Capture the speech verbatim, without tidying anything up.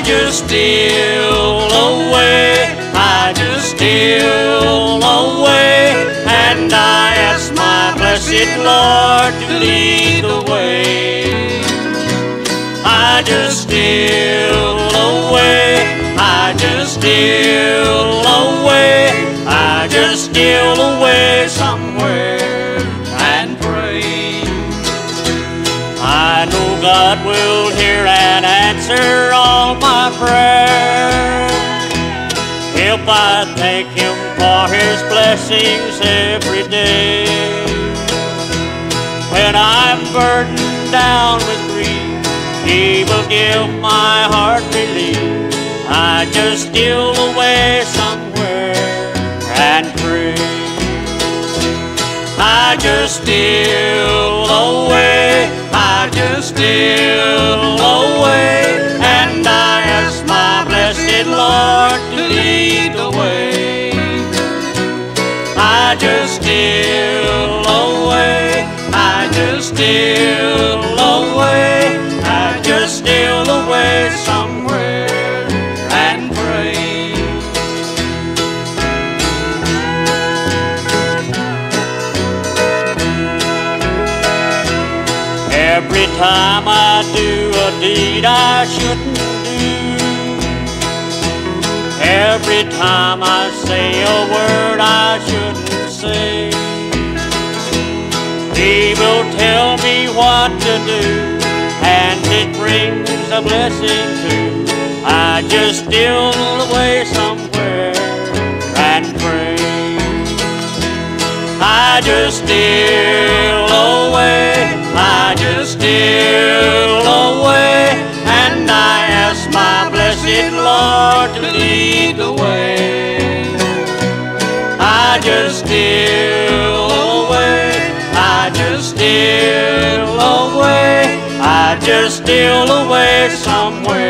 just steal away, I just steal away, and I ask my blessed Lord to lead the way. I just steal away, I just steal away, I just steal away somewhere and pray. I know God will hear and answer all my prayers if I thank Him for His blessings every day. When I'm burdened down with grief, He will give my heart relief. I just steal away somewhere and pray. I just steal away, I just steal away, and I ask my blessed Lord to lead the way. I just steal away, I just steal away, I just steal away somewhere and pray. Every time I do a deed I shouldn't do, every time I say a word I shouldn't say, He will tell me what to do, and it brings a blessing too. I just steal away somewhere and pray. I just steal away, I just steal away, and I ask my blessed Lord to lead the way. I just steal away, I just steal away, I just steal away somewhere